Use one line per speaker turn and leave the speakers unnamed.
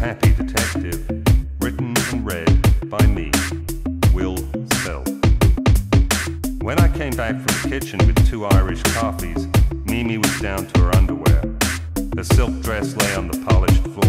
Happy Detective, written and read by me, Will Sell. When I came back from the kitchen with 2 Irish coffees, Mimi was down to her underwear. Her silk dress lay on the polished floor.